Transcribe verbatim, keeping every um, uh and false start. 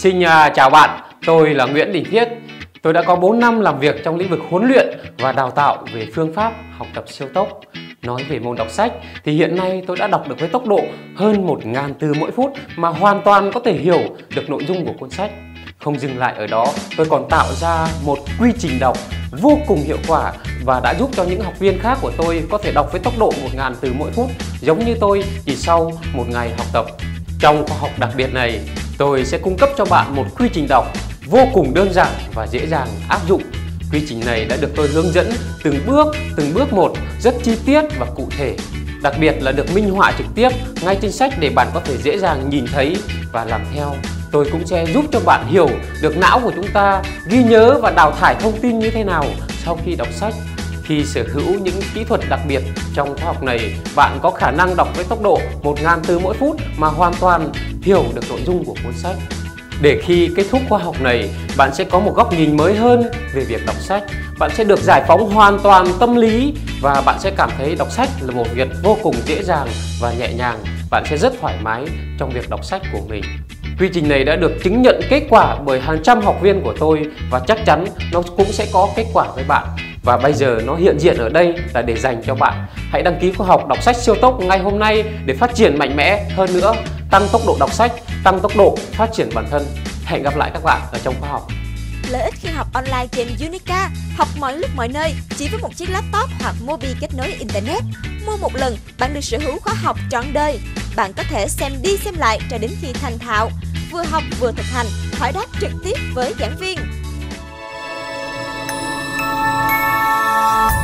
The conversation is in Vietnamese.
Xin uh, chào bạn, tôi là Nguyễn Đình Thiết. Tôi đã có bốn năm làm việc trong lĩnh vực huấn luyện và đào tạo về phương pháp học tập siêu tốc. Nói về môn đọc sách thì hiện nay tôi đã đọc được với tốc độ hơn một nghìn từ mỗi phút mà hoàn toàn có thể hiểu được nội dung của cuốn sách. Không dừng lại ở đó, tôi còn tạo ra một quy trình đọc vô cùng hiệu quả và đã giúp cho những học viên khác của tôi có thể đọc với tốc độ một nghìn từ mỗi phút giống như tôi chỉ sau một ngày học tập. Trong khóa học đặc biệt này, tôi sẽ cung cấp cho bạn một quy trình đọc vô cùng đơn giản và dễ dàng áp dụng. Quy trình này đã được tôi hướng dẫn từng bước, từng bước một, rất chi tiết và cụ thể. Đặc biệt là được minh họa trực tiếp ngay trên sách để bạn có thể dễ dàng nhìn thấy và làm theo. Tôi cũng sẽ giúp cho bạn hiểu được não của chúng ta ghi nhớ và đào thải thông tin như thế nào sau khi đọc sách. Khi sở hữu những kỹ thuật đặc biệt trong khóa học này, bạn có khả năng đọc với tốc độ một nghìn từ mỗi phút mà hoàn toàn hiểu được nội dung của cuốn sách. Để khi kết thúc khóa học này, bạn sẽ có một góc nhìn mới hơn về việc đọc sách. Bạn sẽ được giải phóng hoàn toàn tâm lý và bạn sẽ cảm thấy đọc sách là một việc vô cùng dễ dàng và nhẹ nhàng. Bạn sẽ rất thoải mái trong việc đọc sách của mình. Quy trình này đã được chứng nhận kết quả bởi hàng trăm học viên của tôi và chắc chắn nó cũng sẽ có kết quả với bạn. Và bây giờ nó hiện diện ở đây là để dành cho bạn. Hãy đăng ký khóa học đọc sách siêu tốc ngay hôm nay để phát triển mạnh mẽ hơn nữa, tăng tốc độ đọc sách, tăng tốc độ phát triển bản thân. Hẹn gặp lại các bạn ở trong khóa học. Lợi ích khi học online trên Unica, học mọi lúc mọi nơi chỉ với một chiếc laptop hoặc mobi kết nối internet. Mua một lần, bạn được sở hữu khóa học trọn đời. Bạn có thể xem đi xem lại cho đến khi thành thạo, vừa học vừa thực hành, hỏi đáp trực tiếp với giảng viên.